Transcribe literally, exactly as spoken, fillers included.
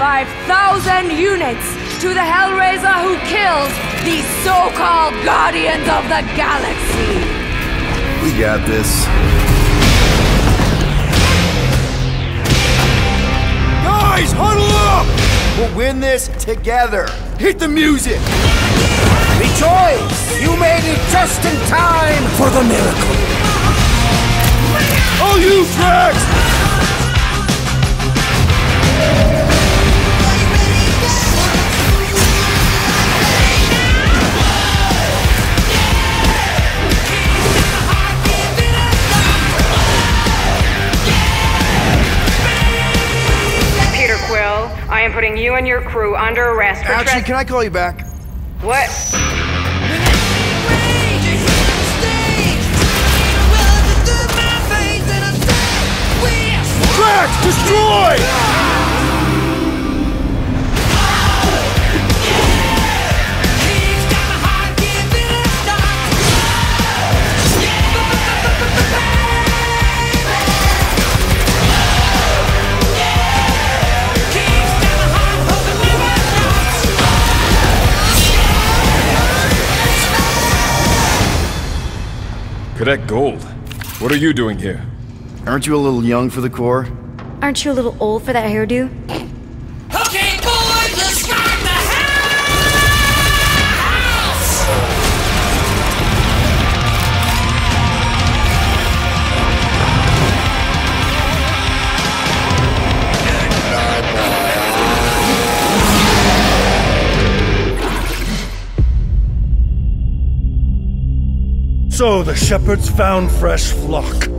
five thousand units to the Hellraiser who kills these so-called Guardians of the Galaxy. We got this. Guys, huddle up! We'll win this together. Hit the music! Rejoice! You made it just in time for the miracle. I'll use Drax! I am putting you and your crew under arrest for Actually, can I call you back? What? Drax, destroy! Cadet Gold, what are you doing here? Aren't you a little young for the Corps? Aren't you a little old for that hairdo? Okay, boys, let's start the So the shepherds found fresh flock.